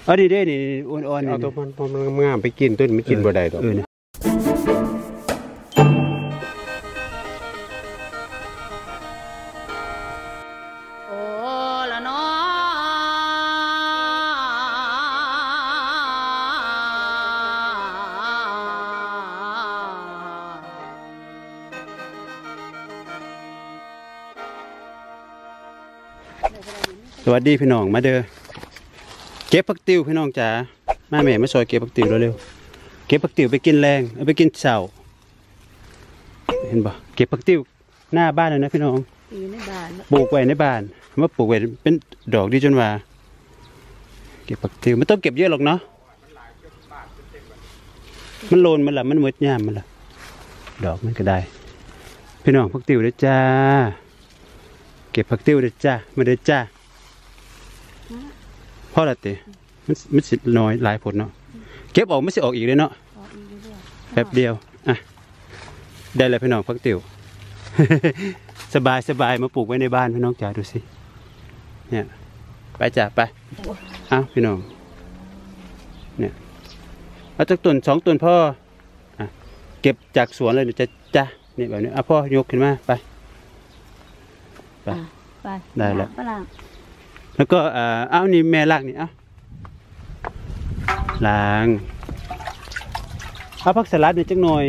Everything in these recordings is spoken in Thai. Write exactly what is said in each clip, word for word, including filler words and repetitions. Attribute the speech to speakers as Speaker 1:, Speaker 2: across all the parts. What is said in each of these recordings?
Speaker 1: อ๋อดีได้นี่อ่อนๆ
Speaker 2: เอาตัวมันพอมันงามไปกินต้นไม่กินบ่ได้หรอก
Speaker 3: โอ้ละน้อ
Speaker 1: สวัสดีพี่น้องมาเด้อเก็บผักติ๋วพี่น้องจ๋ามาแม่มาซอยเก็บผักติ๋วเร็วๆเก็บผักติ๋วไปกินแรงเอาไปกินเช้าเห็นบ่เก็บผักติ๋วหน้าบ้านเลยนะพี่น้อง
Speaker 3: อยู่ในบ้าน
Speaker 1: ปลูกไว้ในบ้านมาปลูกไว้เป็นดอกดีจนว่าเก็บผักติ๋วไม่ต้องเก็บเยอะหรอกเนาะมันโลนมันละมันมืดย่ามมันละดอกมันก็ได้พี่น้องผักติ๋วเด้อจ้าเก็บผักติ๋วเด้อจ้ามาเด้อจ้าพ่อละติมันมันสิน้อยหลายผลเนาะเก็บออกไม่สิออกอีกเลยเนาะแป๊บเดียวอ่ะได้เลยพี่น้องผักติ๋ว สบายสบายมาปลูกไว้ในบ้านพี่น้องจ๋าดูสิเนี่ยไปจ้ะไปอ้าวพี่น้องเนี่ยเอาจากต้นสองต้นพ่ออ่ะเก็บจากสวนเลยจะจ้ะนี่แบบนี้อ่ะพ่อยกขึ้นมาไปไปได้แล้วแล้วก็อ่าอ้าวนี่แม่ล้างนี่อ้าวล้างเอาผักสลัดนี่จังหน่อย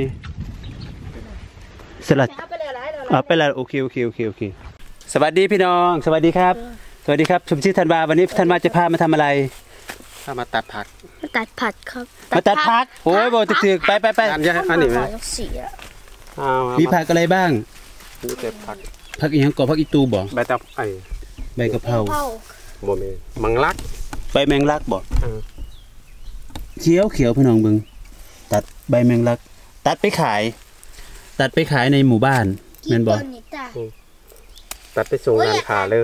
Speaker 1: สลัดเอาไปแล้วโอเคโอเคโอเคโอเคสวัสดีพี่น้องสวัสดีครับสวัสดีครับชมชื่อธันวาวันนี้ธันวาจะพามาทำอะไร
Speaker 2: พามาตัดผัก
Speaker 3: มาตัดผักครับ
Speaker 1: มาตัดผักโอ้ยบอกตึกๆไปไปไป
Speaker 2: อันนี้อันนี้ไหม
Speaker 1: มีผักอะไรบ้าง
Speaker 2: มีแต่ผัก
Speaker 1: ผักอีหยังก่อผักอีตูบ่
Speaker 2: ใบตะไคร้
Speaker 1: ใบกะเพรา
Speaker 2: บ่มีมังลัก
Speaker 1: ใบแมงลักบ่เขียวเขียวพี่น้องเบิ่งตัดใบแมงลักตัดไปขายตัดไปขายในหมู่บ้านแม่นบ่
Speaker 2: ตัดไปส่งร้านค้าเลย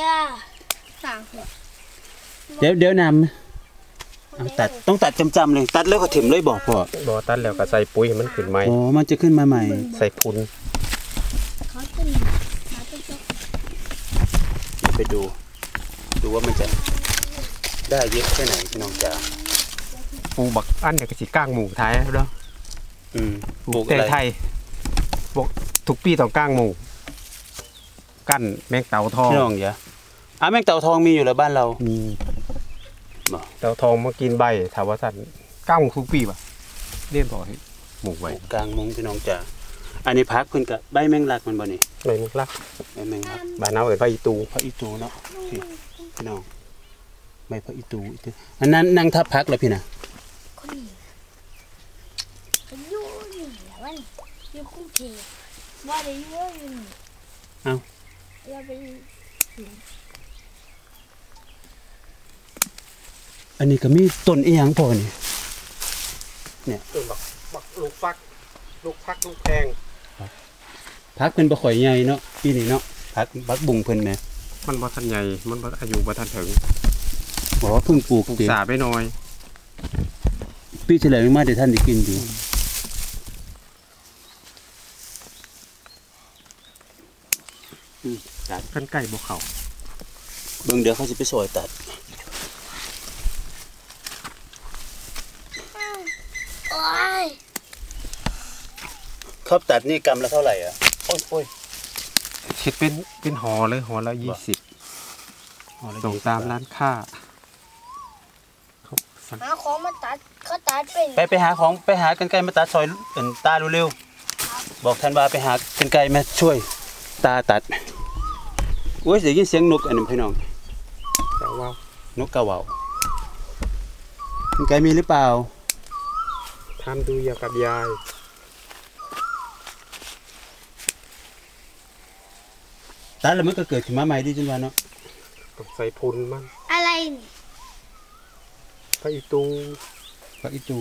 Speaker 1: เดี๋ยวเดี๋ยวนำตัดต้องตัดจำๆเลยตัดแล้วก็ถิ่มเลยบ่พ่อ
Speaker 2: บ่ตัดแล้วก็ใส่ปุ๋ยมันขึ้นใหม่
Speaker 1: อ๋อมันจะขึ้นมาใหม่
Speaker 2: ใส่พุน
Speaker 1: ไปดูดูว่ามันจะได้เยอะแค่ไหนพี่น้องจ๋า
Speaker 2: ปลูกบักอันเนี่ยก็สิก้างหมูไทยแล้วเนาะ
Speaker 1: อืม
Speaker 2: ปลูกไทยปลูกทุกปีต้องก้างหมูกั้นแมงเต่าทอง
Speaker 1: พี่น้องอย่าอ่ะแมงเต่าทองมีอยู่แล้วบ้านเรา
Speaker 2: มีเต่าทองมากินใบถามว่าสัตว์ก้างหมูทุกปีป่ะเรียนต่อให้หมูไว้
Speaker 1: กลางมุ้งพี่น้องจ๋าอันนี้พักคุณกับใบแมงลักมันบ่นี่
Speaker 2: ใบแมงลัก
Speaker 1: ใบแมงลัก
Speaker 2: ใบน้ำเอ๋ยใบอีตู
Speaker 1: ใบอีตูเนาะพี่น้องใบพระอีตูอันนั้นนั่งทับพักแล้วพี่นะ
Speaker 3: อยู่นี่แหละวันอยู่กรุงเทพว่าได้เยอะอยู่
Speaker 1: เอา
Speaker 3: เราไป
Speaker 1: อันนี้ก็มีต้นอีหยังพอนี่เนี่ย
Speaker 2: ต้นบักบักลูกฟักลูกฟักลูกแพง
Speaker 1: พักเป็นบะข่อยใหญ่เนาะปีนี้เนาะพักบักบุงเพิ่นแม่
Speaker 2: มันบ่ทันใหญ่มันบ่อายุบ่ทันถึง
Speaker 1: บอกว่าเพิ่งปลูก
Speaker 2: สาไปหน่อย
Speaker 1: ปีเฉลี่ยมาเดี๋ยวท่านได้กินอยู่
Speaker 2: ตัดกันไก่บวเขา
Speaker 1: เบิ่งเดี๋ยวเขาจะไปซอยตัดเขาตัดนี่กำละเท่าไหร่อ่ะโอ้ยโอ้ย
Speaker 2: คิดเป็นเป็นห่อเลยห่อละยี่สิบส่งตามร้านค้า
Speaker 3: หาของมาตัดเขาตัด
Speaker 1: เป็นไปไปหาของไปหากันไกลมาตัดซอยเอ็นตาเร็วๆบอกท่านว่าไปหากันไกลมาช่วยตาตัดโอ้ยเสียงเสียงนกอันนึงพี่น้อง
Speaker 2: กะว่าว
Speaker 1: ๆนกกะว่าวกันไกลมีหรือเปล่า
Speaker 2: ทำดูยากับยาย
Speaker 1: ตัดแล้วมันก็เกิดขึ้นมาใหม่ดิจังว่าเนาะ
Speaker 2: ต้องใส่พุนมัน
Speaker 3: อะไรนี่
Speaker 2: พระอีตู
Speaker 1: พระอีตู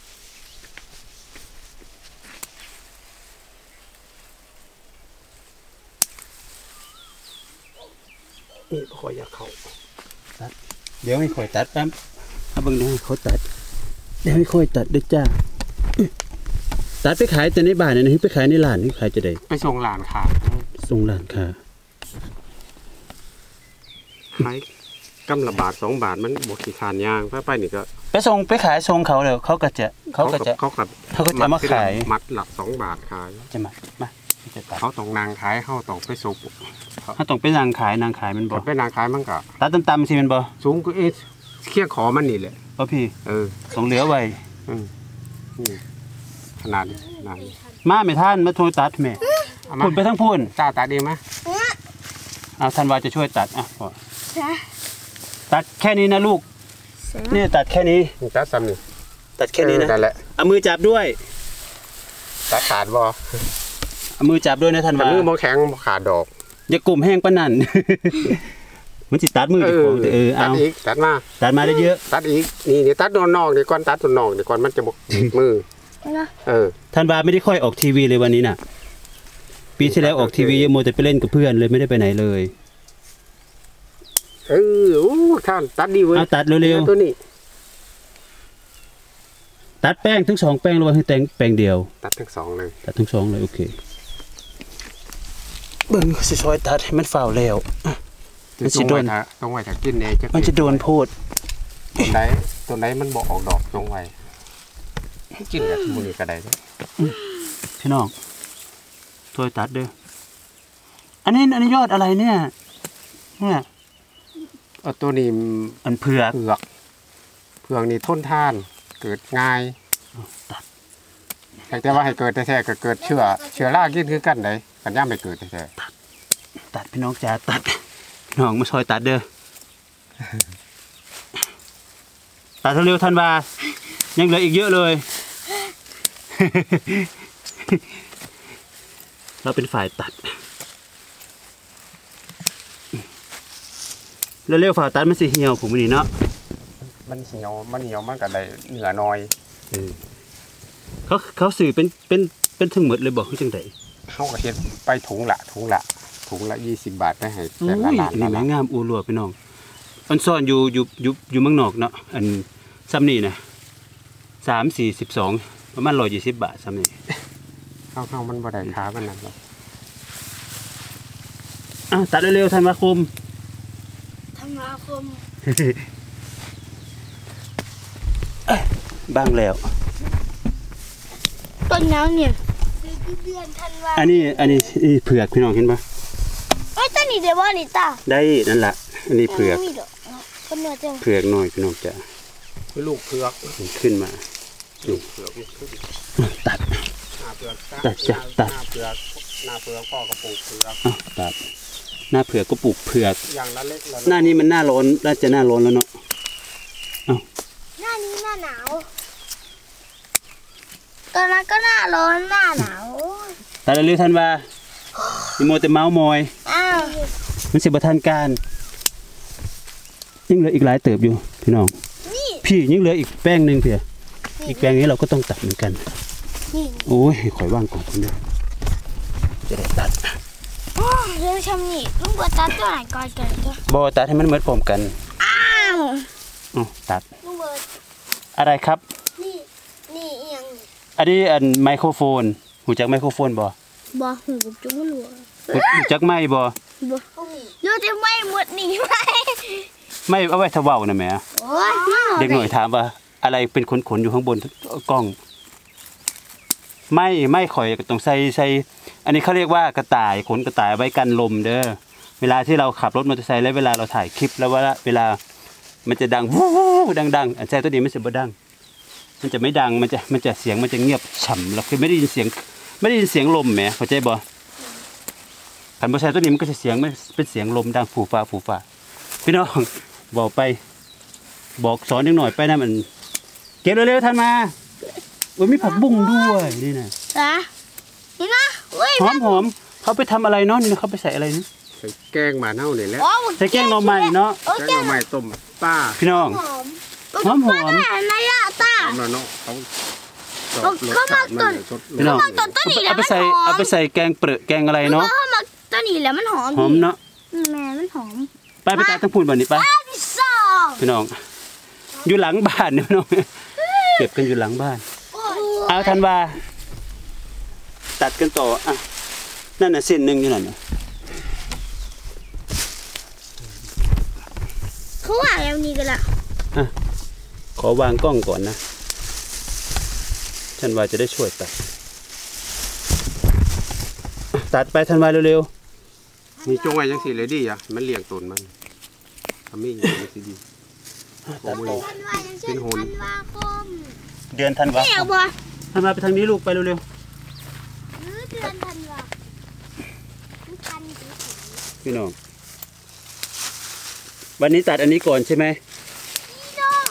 Speaker 2: นี่คอยอยากเขา
Speaker 1: ตัดเดี๋ยวให้คอยตัดแป๊บเอาเบิ่งเดี๋ยวให้เขาตัดเดี๋ยวให้คอยตัดด้วยจ้าตัดไปขายแต่ในบ้านเนี่ยนะไปขายในร้านนี่ขายจะได้
Speaker 2: ไปส่งหลานค่ะ
Speaker 1: ส่งหลานค่ะ
Speaker 2: ขายกำละบาทสองบาทมันบวกขี้คานยางไปไปนี่ก็
Speaker 1: ไปส่งไปขายส่งเขาเลยเขาก็จะเขาก็จะ
Speaker 2: เขากับ
Speaker 1: เขาก็จะมาขาย
Speaker 2: มัดหลักสองบาทขาย
Speaker 1: จะมามาจะตัด
Speaker 2: เขาต้องนางขายเขาต้องไปสุก
Speaker 1: ถ้าต้องไปนางขายนางขายมันบ่
Speaker 2: ไปนางขายมันก็
Speaker 1: ตัดตำๆสิมันบ่
Speaker 2: สูงก็เอ๊ะเคี้ยงขอมันนี่แหละ
Speaker 1: บ่พี่
Speaker 2: เออ
Speaker 1: สงเหลือไว้
Speaker 2: อืมนี่ขนาดนี้ขนาดนี้
Speaker 1: มาไม่ท่านมาโทรตัดแม่
Speaker 2: เอามา
Speaker 1: พูนไปทั้งพูน
Speaker 2: จ้าตาดีไหม
Speaker 1: เอาท่านว่าจะช่วยตัดอ่ะพอ
Speaker 3: จ้ะ
Speaker 1: ตัดแค่นี้นะลูกนี่ตัดแค่นี้
Speaker 2: จ้าซ้ำนี่
Speaker 1: ตัดแค่นี้นะ
Speaker 2: เออนั่นแหละ
Speaker 1: เอามือจับด้วย
Speaker 2: ตาขาดบ่
Speaker 1: เอามือจับด้วยนะท่าน
Speaker 2: แต่
Speaker 1: ว่า
Speaker 2: มือบ่แข็งบ่ขาดดอก
Speaker 1: อย่ากลุ่มแห้งปานนั้น มันสิตัดมือเจ้าของแต่เออ
Speaker 2: ตั
Speaker 1: เอา
Speaker 2: ดอีกตัดมา
Speaker 1: ตัดมาได้เยอะ
Speaker 2: ตัดอีกนี่นี่ตัดโดนนอกเดี๋ยวก่อนตัดตัวนอกเดี๋ยวก่อนมันจะบกติดมือ
Speaker 3: นะ
Speaker 2: เออ
Speaker 1: ท่านว่าไม่ได้ค่อยออกทีวีเลยวันนี้น่ะ ปีที่แล้วออกทีวียังโมวแต่ไปเล่นกับเพื่อนเลยไม่ได้ไปไหนเลย
Speaker 2: เออโอ้ท่านตัดดีเว้ย
Speaker 1: เอาตัดเร็วๆ
Speaker 2: ตัวนี้
Speaker 1: ตัดแป้งทั้งสองแป้งหรือว่าให้แต่งแป้งเดียว
Speaker 2: ตัดทั้งสองเลย
Speaker 1: ตัดทั้งสองเลยโอเคเบิ่งสิซอยตัดให้มันฝ่าวแล้วอ่ะ มันสิโดน
Speaker 2: ต้องไว้ถ้ากินเนจะ
Speaker 1: มันจะโดนโพด
Speaker 2: ตัวไหนตัวไหนมันบ่ออกดอกตรงไว้กินแบบมือก็ได้เด้อ
Speaker 1: พี่น้องซอยตัดเด้ออันนี้อันนี้ยอดอะไรเนี่ยเนี่ย
Speaker 2: เอาตัวนี้
Speaker 1: อันเผือก
Speaker 2: เผือกเผือกนี่ทนทาน เกิดง่ายแต่ว่าให้เกิดแท้ๆก็เกิดเชื้อเชื้อรากินคือกันได้กันย่าไม่เกิดแท้
Speaker 1: ตัดพี่น้องจ๋าตัดพี่น้องมาซอยตัดเด้อตัดเร็วๆท่านว่ายังเหลืออีกเยอะเลย เราเป็นฝ่ายตัดเร็วๆฝ่ายตัดมันสิเหี่ยวผมวันนี้เนาะ
Speaker 2: ๆมันเหี่ยวมันเหี่ยวมันก็ได้เหนือน้อย
Speaker 1: เขาเขาสื่อเป็นเป็นเป็นถึงหมดเลยบอกให้จังได
Speaker 2: เขาก็เฮ็ดไปถุงละถุงละถุงละยี่สิบบาทได้ให้
Speaker 1: โอ้
Speaker 2: แต่ละ
Speaker 1: ย
Speaker 2: ร้าน
Speaker 1: อันนี้
Speaker 2: ละ
Speaker 1: แม่
Speaker 2: ร้าน
Speaker 1: งามอูรัวพี่น้องมันซ่อนอยู่อยู่อยู่อยู่เมืองนอกเนาะอันซ้ำนี่นะสามสี่สิบสองประมาณร้อยยี่สิบบาทซ้ำนี่
Speaker 2: เข้าเข้ามันบ่ได้ค้ามันนั่นหรอก
Speaker 1: อ้าวตัดเร็วๆธันวาคม
Speaker 3: ธันวาคม
Speaker 1: บ้างแล้ว
Speaker 3: ต้นน้ำเนี่ยเดือนธันวา
Speaker 1: อันนี้อันนี้อันนี้เผือกพี่น้องเห็นปะ
Speaker 3: ไอ้ยต้นนี้เดี๋ยวว่านี่ตา
Speaker 1: ได้นั่นแหละอันนี้เผือก
Speaker 3: มีดอกต้นเนื้อจัง
Speaker 1: เผือกหน่อยพี่น้องจะ
Speaker 2: คือลูกเผือก
Speaker 1: ขึ้นมา
Speaker 2: ลูกเผือกลูกเผือก
Speaker 1: ตัด
Speaker 2: หน้าเผือก
Speaker 1: ตัดจ้ะตัด
Speaker 2: หน้าเผือกหน้าเผือกพ่อก็ปลูกเผือก
Speaker 1: อ้าวตัดหน้าเผือกก็ปลูกเผือก
Speaker 2: อย่างละเล็กละ
Speaker 1: หน้านี้มันหน้าร้อนน่าจะหน้าร้อนแล้วเนาะ
Speaker 3: หน้านี้หน้าหนาวตอนนั้นก็หน้าร้อนหน้าหนาว
Speaker 1: ตัดเร็วๆธันวามีโมแต่เมาส์มอย
Speaker 3: อ้าว
Speaker 1: มันสิบทันการยังเหลืออีกหลายเติบอยู่พี่น้อง
Speaker 3: นี่
Speaker 1: พี่ยังเหลืออีกแป้งหนึ่งเพียอีกแป้งนี้เราก็ต้องตัดเหมือนกัน
Speaker 3: นี่
Speaker 1: โอ้ยข่อยว่างก่อนคนเดียวจะได้ตัด
Speaker 3: อ๋อเรื่องชำนี่ลุงบัวตัดตัวไหนก่อนกันจ้ะ
Speaker 1: บอตัดให้มันเหมือนพร้อมกัน
Speaker 3: อ้าว
Speaker 1: อ๋อตัด
Speaker 3: ลุงบัว
Speaker 1: อะไรครับ
Speaker 3: นี่นี่เอียงนี่
Speaker 1: อันนี้อันไมโครโฟนหูจักไมโครโฟนบ่
Speaker 3: บ่หูจุ๊บหลัว
Speaker 1: หูจักไม้บ่
Speaker 3: บ่เราจะไม่หมดนี่ไหม
Speaker 1: ไม่เอาไว้ทะเว้านะแหม่
Speaker 3: โอ้ยมัน
Speaker 1: เด็กหน่อยถามว่า อะไรเป็นขนๆอยู่ข้างบนกล้อง ไม่ไม่ข่อยต้องใส่ใส่อันนี้เขาเรียกว่ากระต่ายขนกระต่ายไว้กันลมเด้อเวลาที่เราขับรถมอเตอร์ไซค์แล้วเวลาเราถ่ายคลิปแล้วว่าเวลามันจะดังวู้ดังๆอันใช่ตัวนี้ไม่เสียบ่ดัง มันจะไม่ดังมันจะมันจะเสียงมันจะเงียบฉ่ำเราคือไม่ได้ยินเสียง ไม่ได้ยินเสียงลมแหมเข้าใจบ่ขันบ่ใช่ตัวนี้มันก็จะเสียงไม่เป็นเสียงลมดังฟูฟ้าฟูฟ้าพี่น้องบอกไป บอกสอนนิดหน่อยไปนะมัน เก็บเร็วๆทันมาโอ้ยมีผักบุ้งด้วยนี่นะ
Speaker 3: จ้ะนี่นะเว้ย
Speaker 1: หอมหอมเขาไปทำอะไรเนาะนี่นะเขาไปใส่อะไรนี่
Speaker 2: ใส่แกงหมาเน่าเนี่ยแหละ
Speaker 3: โอ้
Speaker 1: ใส่แกงหน่อไม้เนาะ
Speaker 3: โอ้
Speaker 2: แกง
Speaker 3: แก
Speaker 2: หน่อไม้ต้มป้า
Speaker 1: พี่น้อง
Speaker 3: หอม
Speaker 1: หอมหอม
Speaker 3: นายอะตา
Speaker 2: ทำแล้วเนาะเขา
Speaker 3: เอาเข้ามาต้น
Speaker 1: พี่น้อง
Speaker 3: ต้นต้นนี้แหละ
Speaker 1: เอาไป
Speaker 3: มัน
Speaker 1: ใส่
Speaker 3: หอม
Speaker 1: เอาไปใส่แกงเปลือกแกงอะไรเนาะ
Speaker 3: เข้ามาต้นนี้แหละมันหอม
Speaker 1: หอมเนาะ
Speaker 3: แม่มันหอม
Speaker 1: ไปไปตาทั้งพูนบ่นี้ไป
Speaker 3: อ้าวพี่สาว
Speaker 1: พี่น้อง อยู่หลังบ้านเนี่ยพี่น้องเก็บกันอยู่หลังบ้าน เอาทันว่าตัดกันต่ออ่ะนั่นน่ะเส้นหนึ่งอยู่นั่นน่ะ
Speaker 3: คือวนี้กันละ
Speaker 1: ขอวางกล้องก่อนนะธันวาจะได้ช่วยตัดตัดไปธันวาเร็ว
Speaker 2: มีจงไว้ยังสิเลยดีอ่ะมันเลี้ยงต้นมันทำให้ยังสิดี
Speaker 1: ๆตัดไป
Speaker 3: ธันวาอย่างเช่นธันวาคม
Speaker 1: เดือนธันวา
Speaker 3: เดี๋ยวบ่
Speaker 1: ธันวาไปทางนี้ลูกไปเร็ว
Speaker 3: หรือเดือนธันวาทันสิ
Speaker 1: ๆพี่น้องวันนี้ตัดอันนี้ก่อนใช่ไหม
Speaker 3: พี่น้อง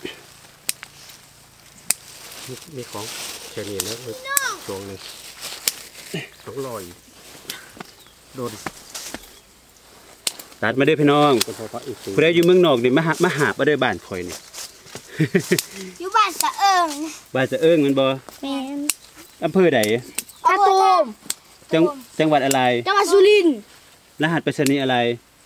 Speaker 2: มีของแค่นี้แล้วจงเลยต้องลอยโดน
Speaker 1: ตัดมาด้วยพี่น้อง
Speaker 2: ก็พอพระอีกที
Speaker 1: ผู้ใดอยู่เมืองนอกนี่มาหามาหามาด้วยบ้านข่อยนี่
Speaker 3: อยู่บ้านสะเอิง
Speaker 1: บ้านจะเอิ้งมันบ่
Speaker 3: แม่น
Speaker 1: อำเภอใด
Speaker 3: ตะตูม
Speaker 1: จังจังหวัดอะไร
Speaker 3: จังหวัดสุรินทร์
Speaker 1: รหัสไปรษณีย์อะไร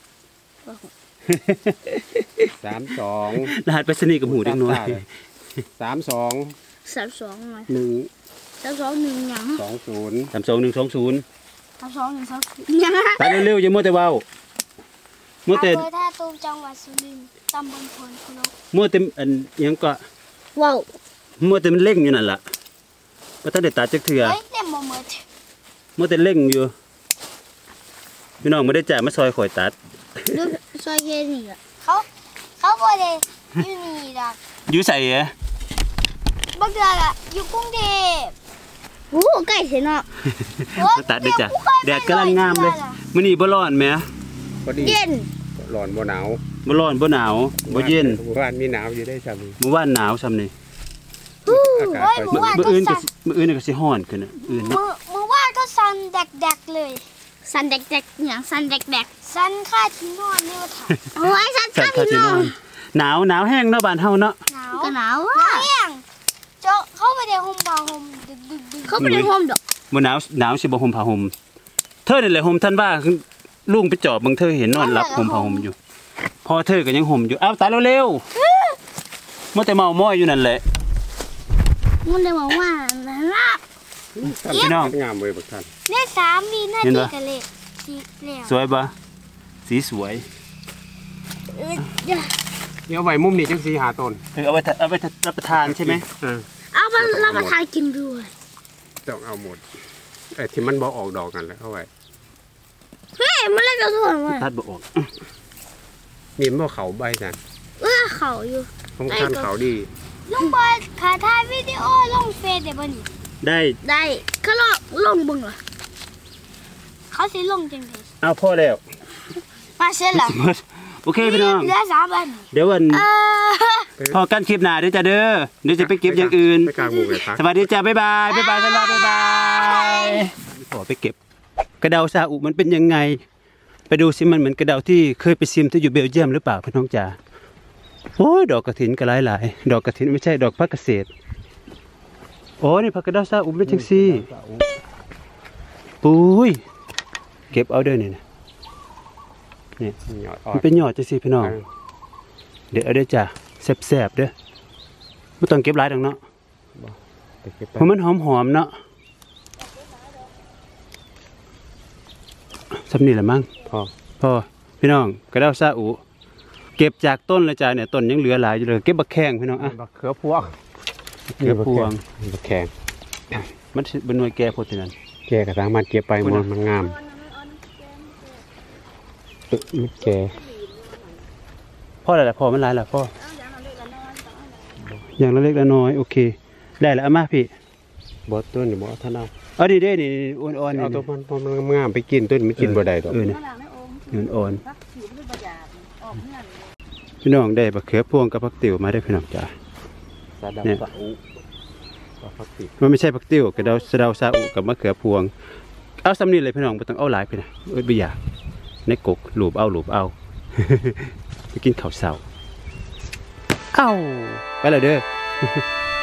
Speaker 2: สามสอง
Speaker 1: รหัสไปรษณีย์กับหูเด็กน้อย
Speaker 2: สามสอง
Speaker 3: สามสองหน่อย
Speaker 2: หนึ่ง
Speaker 3: สามสองหนึ่งหยัง
Speaker 2: สองศูนย์
Speaker 1: สามสองหนึ่งสองศูนย์
Speaker 3: สามสองหนึ่งสองหยัง
Speaker 1: ตัดเร็วๆอย่ามัวแต่เว้ามัวแต่
Speaker 3: อำเภอท่าตูมจังหวัดสุรินทร์ตำบลพลคุนก
Speaker 1: มัวแต่อันหยังก็
Speaker 3: ว้าว
Speaker 1: มัวแต่มันเร่งอยู่นั่นล่ะบ่ทันได้ตัดจักเทื่อ
Speaker 3: เฮ้ยเต็มบ่หมด
Speaker 1: มัวแต่เร่งอยู่พี่น้องบ่ได้จ่ายมาซอยข่อยตัด
Speaker 3: ดูซอยเยนี่อ่ะเขาเขาบ่ได้อยู่นี่ดอก
Speaker 1: อยู่ใส่เหรอ
Speaker 3: บักเดือกอ่ะอยู่กรุงเทพโอ้ใกล้เสียเนาะ
Speaker 1: มาตัดด้วยจ้ะแดดกำลังงามเลยมื้อนี้บ่ร้อนแหม
Speaker 2: พอดี
Speaker 3: เย็น
Speaker 2: ร้อนบ่หนาว
Speaker 1: บ่ร้อนบ่หนาวบ่เย็น
Speaker 2: บ้านมีหนาวอยู่ได้ซ้ำ
Speaker 1: เมื่อวานหนาวซ้ำนี่
Speaker 2: อากาศ
Speaker 3: เฮ้ย
Speaker 2: ค่อย
Speaker 3: เมื่อวาน
Speaker 1: มื้อ
Speaker 3: ก็
Speaker 1: อื่นก็
Speaker 3: สั่น
Speaker 1: สิมื้ออื่นก็สิร้อนขึ้นน่ะอื่น
Speaker 3: มื
Speaker 1: เนาะ
Speaker 3: อมือวาดก็สันแดกๆเลย สันแดกๆอย่างสันแดกๆสันค่าที่นอนนี่ว่าถ่ายโอ้ยสัน
Speaker 1: สั
Speaker 3: ค่า
Speaker 1: ตว์คา
Speaker 3: ที่
Speaker 1: สิ
Speaker 3: น
Speaker 1: น
Speaker 3: อ
Speaker 1: อน นหนาวหนาวแห้งเนาะบ้านเฮาเนาะ
Speaker 3: หนาวก็หนาวอ่ะเอียงเจาะเข้าไปในห่มผ้าห่มดึกดึกดึกเขาไปในห่มดอก
Speaker 1: บ่หนาวหนาวสิบ่ห่มผ้าห่มเธอนี่แหละห่มท่านว่าลุงไปจอบเบิ่งเธอเห็นนอนหลับห่มผ้าห่มอยู่พอเธอก็ยังห่มอยู่เอ้าตายเร็วๆมัวแต่เมาม้อยอยู่นั่นแหละ
Speaker 3: มันเลยบอกว่านะครับ
Speaker 1: พี่น้อง
Speaker 2: งามเลยบักท่าน
Speaker 3: เนี่ยสามวินา
Speaker 1: เห็น
Speaker 3: ที
Speaker 1: ปะ
Speaker 3: กันเลยสีแล้ว
Speaker 1: สวยบ่สีสวย
Speaker 3: เออเดี๋ยว
Speaker 2: เดี๋ยวไว้มุมนี้จังสีหาต้น
Speaker 1: เออเอาไว้ทะเอาไว้ทะรับประทานใช่ไหม
Speaker 2: เออ
Speaker 3: เอามารับประทานกินด้วย
Speaker 2: ต้องเอาหมดไอ้ที่มันบ่ออกดอกกันแหล้วเอาไว้
Speaker 3: เฮ้ยมันเล่นกระสุนมา
Speaker 1: ตัดบ่ออก
Speaker 2: มีมันบ่เขาใบนั่น
Speaker 3: เออเขาอยู่
Speaker 2: ของท่านเขาดี
Speaker 3: ลุงบอยขาถ่ายวิดีโอลงเฟซได้บ่นี่
Speaker 1: ได้
Speaker 3: ได้เขาลองลงเบึงเหรอเขาสิลงจังได๋
Speaker 1: เอาพ่อแล้ว
Speaker 3: มาเสร็จแล้ว
Speaker 1: โอเคพี่น้อง
Speaker 3: เหลือสามอัน
Speaker 1: เดี๋ยววัน
Speaker 3: เออ
Speaker 1: พอกันคลิปหน้าเด้อจ้าเด้อเดี๋ยวจะไปเก็บอย่างอื่น
Speaker 2: ไปกลางหมู่เลยครับ
Speaker 1: สวัสดีจ้าบ๊ายบายบ๊ายบายสวัสดีบ๊ายบายขอไปเก็บ กระเดาซาอุมันเป็นยังไง ไปดูสิมันเหมือนกระเดาที่เคยไปซิมที่อยู่เบลเยียมหรือเปล่าพี่น้องจ๋าโอ้ยดอกกระถินก็หลายหลายๆดอกกระถินไม่ใช่ดอกพักเกษตรโอ้นี่ผักกระเดาซาอุเป็นจังซี่ปุ้ยเก็บเอาเด้อนี่นะนี่
Speaker 2: หยอดอ่อ
Speaker 1: มัน นเป็นยอดจังซี่พี่น้องเดี๋ยวเอาเด้อจ้าแซ่บๆเด้อไม่ต้องเก็บหลายดอกเนาะ
Speaker 2: ไปเก็บไป
Speaker 1: เพราะมันหอมๆเนาะสำนี่แหละมั้ง
Speaker 2: พอ
Speaker 1: พ่อพี่น้องกระเดาซาอุเก็บจากต้นเลยจ้าเนี่ยต้นยังเหลือหลายอยู่เลยเก็บบักแข้งพี่น้องอ่ะ
Speaker 2: บักเขือพวง
Speaker 1: เขือพวง
Speaker 2: บักแข็ง
Speaker 1: มันสิเป็นหน่วยแก่โพดนั้น
Speaker 2: แกก็สามารถเก็บไปมันมันงามเออมันแก
Speaker 1: พ่ออะไรล่ะพ่อมันหลายล่ะพ่ออย่างละเล็กละน้อยโอเคได้แล้วเอามาพี่
Speaker 2: บอต้นนี่บอท่านเอา
Speaker 1: เอาดีเด้นี่อ่อนๆ
Speaker 2: เอา
Speaker 1: นี่
Speaker 2: ตัวมันตัวมันงามไปกินต้นมันกินบ่ได้ดอก
Speaker 1: เออเนี่ยอ่อนๆพี่น้องได้บักเขือพวงกับผักติ๋วมาได้พี่น้องจ้า
Speaker 2: สะเดา
Speaker 1: เนี่ย
Speaker 2: สะอุกับพักติ
Speaker 1: มันไม่ใช่ผักติ๋วกระเดาสะเดาซาอุกับมะเขือพวงเอาสำนีเลยพี่น้องไม่ต้องเอาหลายพี่นะเอ้ยไม่อยากในกกหลูบเอาหลูบเอา ไปกินข้าวเสาเอ้าไปเลยเด้อ